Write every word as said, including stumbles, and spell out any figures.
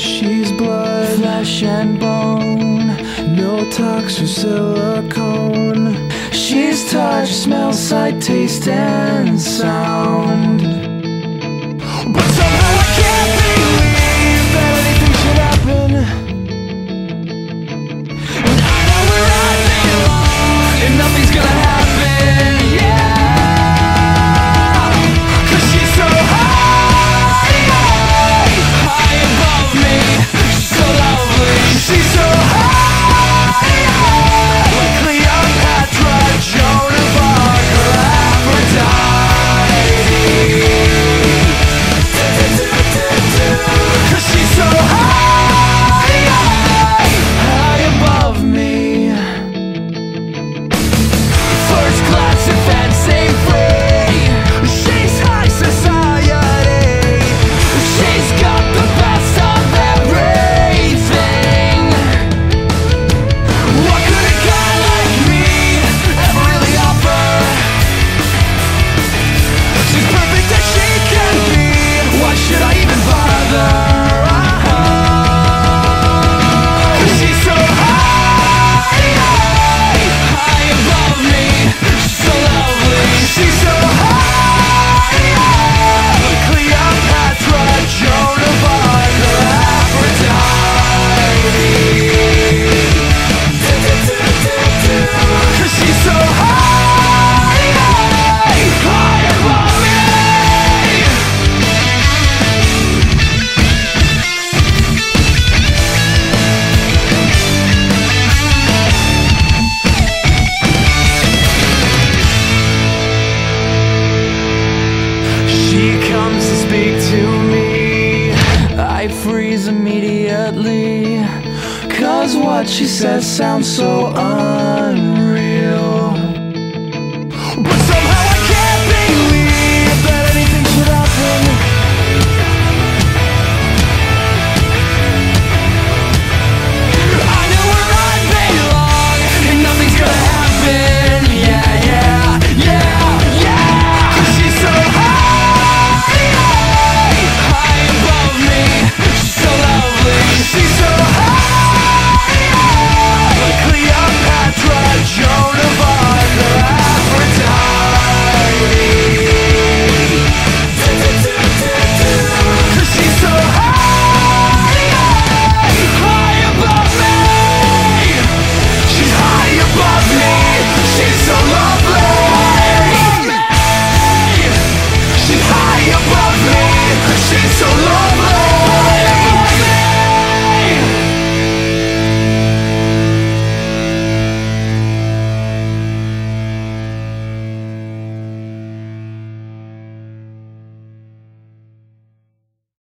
She's blood, flesh and bone, no tox or silicone. She's touch, smell, sight, taste and sound. But somehow I can't believe that anything should happen. And I know where I belong, and nothing's gonna happen, yeah. Cause she's so high, high, high above me. She's so lovely, she's so high, high, like Cleopatra, Joan of Arc, or Aphrodite. Cause she's so high, high, high above me. First class and fancy free. She's high society. She's got the best of everything. What could a guy like me ever really offer? She's perfect as she can be. Why should I even bother? Cause she's so high, high, high above me. She's so lovely. She's so high, high, like Cleopatra, Joan of Arc, or Aphrodite. Cause she's so high, high, high above me. She comes to speak to me, I freeze immediately. Cause what she says sounds so un